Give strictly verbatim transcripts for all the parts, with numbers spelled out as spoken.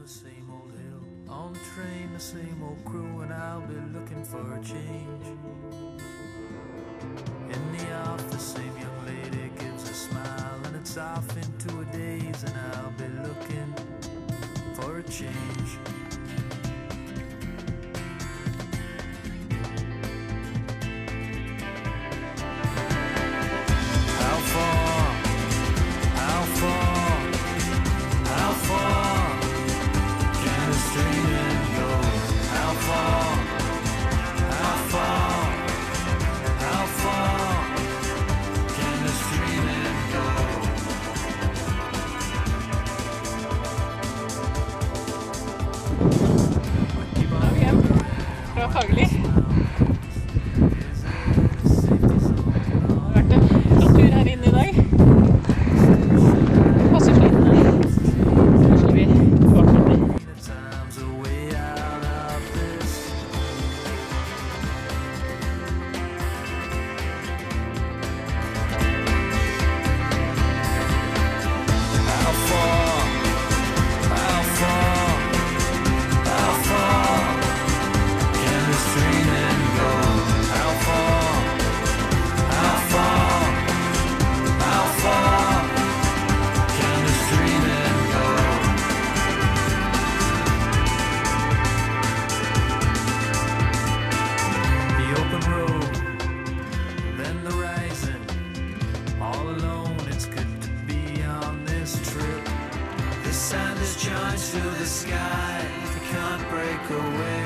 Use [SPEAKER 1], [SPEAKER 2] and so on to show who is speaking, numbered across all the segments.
[SPEAKER 1] the same old hill, on the train, the same old crew, and I'll be looking for a change. In the office, same young lady gives a smile, and it's off into a daze, and I'll be looking for a change. How far, how far, how far can the streaming go? How far, how far, how far can the streaming go?
[SPEAKER 2] Dag hjem fra Fagerli. Det har vært en flott tur her inne i dag. Passer slitne. Kanskje vi fortsetter.
[SPEAKER 1] Time's a way out of this. How far, how far, how far can the streaming go? How far, how far, how far can the streaming go? The open road, then the rising. All alone, it's good to be on this trip. The sand is charged to the sky, you can't break away.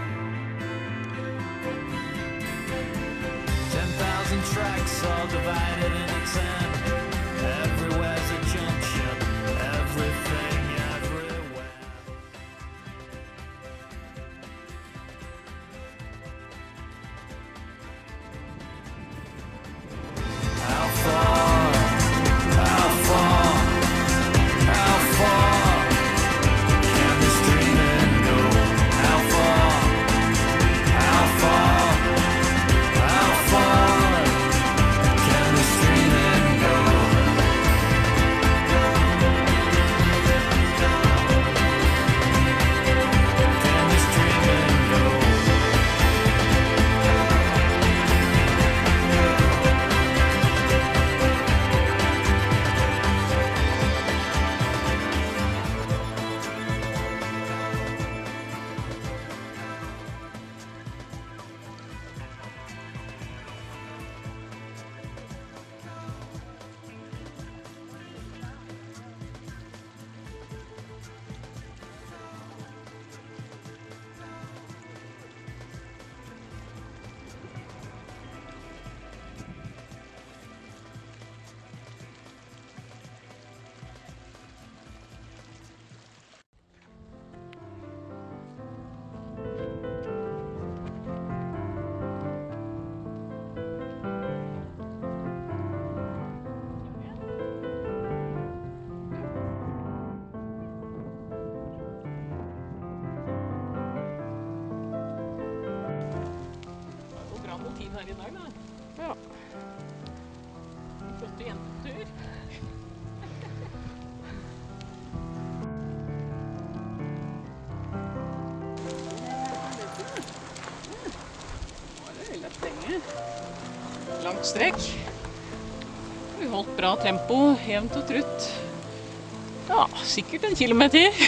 [SPEAKER 1] Ten thousand tracks all divided into ten. Everywhere's a junction, everything everywhere. How far, how far, how far can the streaming go? How far, how far, how far can the streaming go? Can the streaming go?
[SPEAKER 2] Det går bra motiv her i dag, da. Ja. Flotte jentetur. Nå er det veldig lenge. Langt strekk. Vi holdt bra tempo, jevnt og trutt. Ja, sikkert en kilometer.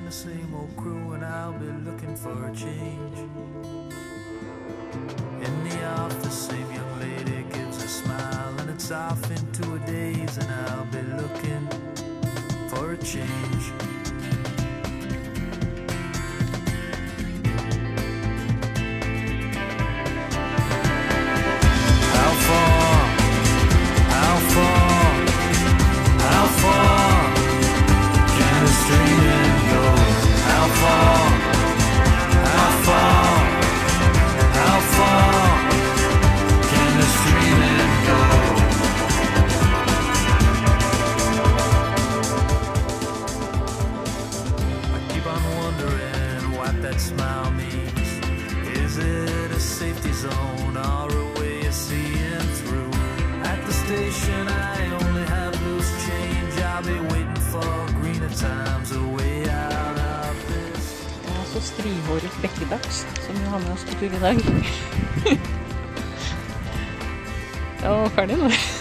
[SPEAKER 1] the same old crew, and I'll be looking for a change. In the office, same young lady gives a smile, and it's off into a daze, and I'll be looking for a change. How far, how far, how far can the streaming go? How far, how far, how far can the streaming go? I keep on wondering what that smile means. Is it a safety zone or a way of seeing through? At the station I only have loose change. I'll be waiting for greener times, a way out of this.
[SPEAKER 2] Det er så strihåret bekkedags som vi har med oss på tur i dag. Jeg var ferdig nå.